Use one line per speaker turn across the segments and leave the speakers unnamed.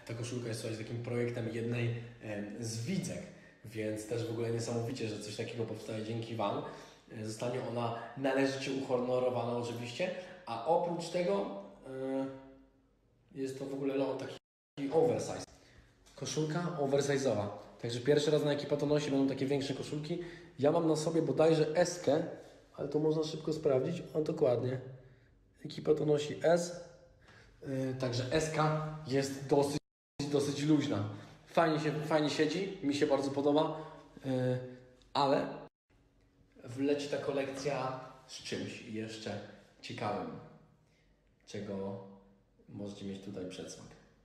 Ta koszulka jest takim projektem jednej z widzek, więc też w ogóle niesamowicie, że coś takiego powstaje dzięki Wam. Zostanie ona należycie uhonorowana oczywiście, a oprócz tego jest to w ogóle taki oversize. Koszulka oversize'owa. Także pierwszy raz na Ekipa to nosi, będą takie większe koszulki. Ja mam na sobie bodajże S-kę, ale to można szybko sprawdzić. O, dokładnie. Ekipa to nosi S. Także S-ka jest dosyć luźna. Fajnie siedzi, mi się bardzo podoba, ale wleci ta kolekcja z czymś jeszcze ciekawym, czego możecie mieć tutaj przedsmak.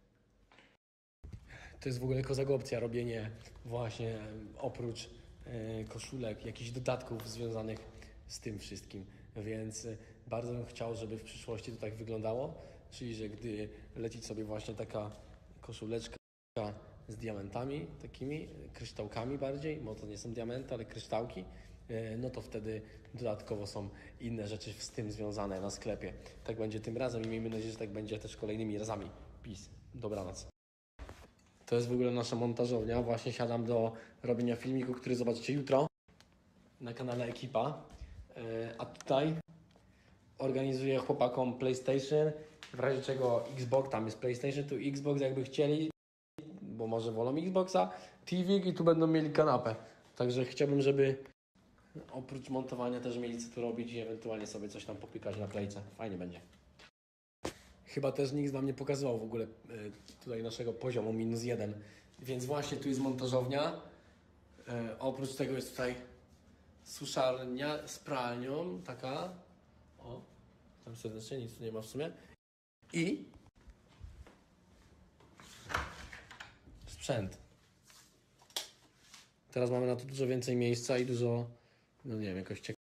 To jest w ogóle kozaka opcja, robienie właśnie oprócz koszulek, jakichś dodatków związanych z tym wszystkim, więc bardzo bym chciał, żeby w przyszłości to tak wyglądało, czyli że gdy leci sobie właśnie taka koszuleczka z diamentami, takimi kryształkami bardziej, bo to nie są diamenty, ale kryształki, no to wtedy dodatkowo są inne rzeczy z tym związane na sklepie. Tak będzie tym razem i miejmy nadzieję, że tak będzie też kolejnymi razami. Peace. Dobranoc. To jest w ogóle nasza montażownia. Właśnie siadam do robienia filmiku, który zobaczycie jutro na kanale Ekipa. A tutaj organizuję chłopakom PlayStation, w razie czego Xbox, tam jest PlayStation, tu Xbox jakby chcieli, bo może wolą Xboxa, TV i tu będą mieli kanapę. Także chciałbym, żeby oprócz montowania też mieli co tu robić i ewentualnie sobie coś tam popykać na playce. Fajnie będzie. Chyba też nikt Wam nie pokazywał w ogóle tutaj naszego poziomu -1, więc właśnie tu jest montażownia. Oprócz tego jest tutaj suszarnia z pralnią, taka. O, tam serdecznie nic tu nie ma w sumie. I sprzęt. Teraz mamy na to dużo więcej miejsca i dużo, no nie wiem, jakoś